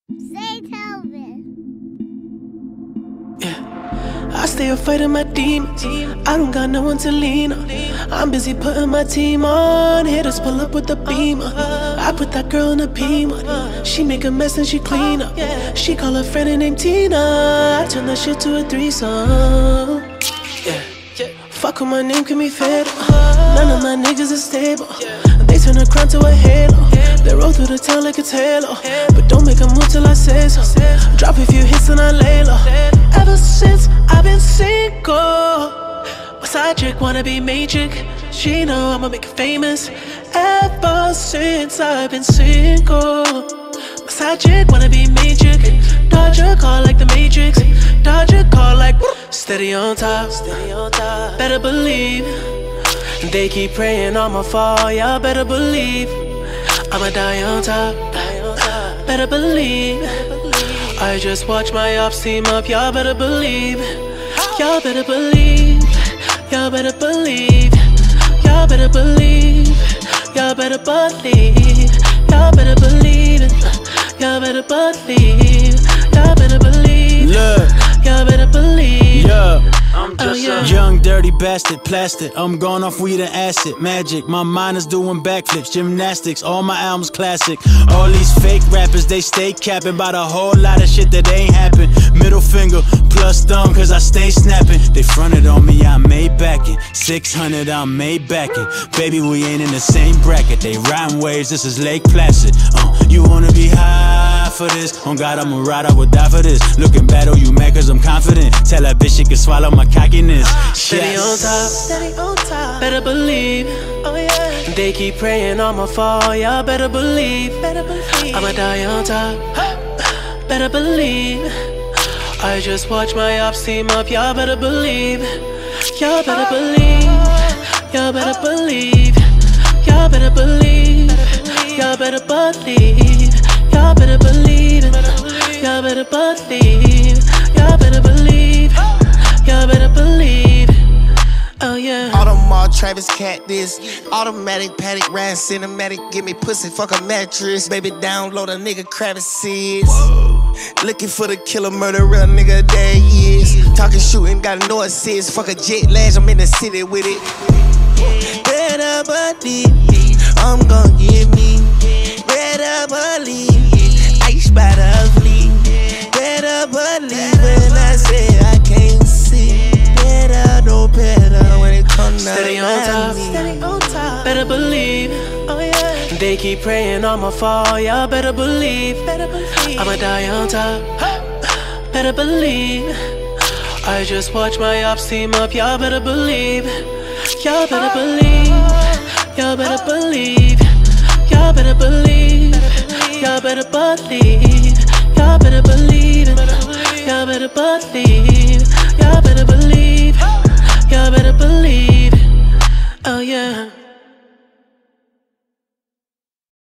Say Telvin. Yeah, I stay fighting my demons. I don't got no one to lean on. I'm busy putting my team on. Hitters pull up with the beamer. I put that girl in a P1. She make a mess and she clean up. She call her friend named Tina. I turn that shit to a threesome. Yeah, fuck with my name, can be fed. None of my niggas is stable. They turn a crown to a halo. They roll through the town like a halo. But don't make a move till I say so. Drop a few hits and I lay low. Ever since I've been single, my side chick wanna be main. She know I'ma make it famous. Ever since I've been single, my side chick wanna be main. Dodge a call like the Matrix. Dodge a call like steady on top. Better believe. They keep praying I'ma fall, y'all better believe I'ma die on top, better believe I just watch my ops team up, y'all better believe Y'all better believe, y'all better believe Y'all better believe, y'all better believe Y'all better believe it, y'all better believe Y'all better believe, y'all better believe I'm just a young, dirty bastard, plastic. I'm going off weed and acid, magic. My mind is doing backflips, gymnastics. All my albums classic. All these fake rappers, they stay capping about a whole lot of shit that ain't happen. Middle finger plus thumb, cause I stay snapping. They fronted on me, I made back it. 600, I made back it. Baby, we ain't in the same bracket. They riding waves, this is Lake Placid. You wanna be high for this? On God, I'ma ride, I would die for this. Looking bad, oh, you mad cause I'm confident. Tell that bitch she can swallow my cockiness. Steady on top, steady on top. Better believe, oh yeah. They keep praying I'ma fall, y'all better believe. I'ma die on top, better believe. I just watch my ops team up, y'all better believe. Y'all better believe, y'all better believe. Y'all better believe, y'all better believe. Y'all better believe it, y'all better believe. Y'all better believe, y'all better believe. Oh yeah. Audemars, Travis, Cat this. Automatic, paddock, ride, cinematic. Give me pussy, fuck a mattress. Baby, download a nigga crevices. Looking for the killer, murder, real nigga, there he is. Talking, shooting, got no assist. Fuck a jet lash, I'm in the city with it. Better believe me, I'm gon' give me. Better believe me, ice by the fleet. Better believe when I say I can't see. Better know better when it comes to steady on top, steady on top. Better believe, oh yeah. They keep praying I'ma fall, y'all better believe. I'ma die on top, better believe. I just watch my ops team up, y'all better believe. Y'all better believe, y'all better believe. Y'all better believe, y'all better believe. Y'all better believe, y'all better believe. Y'all better believe.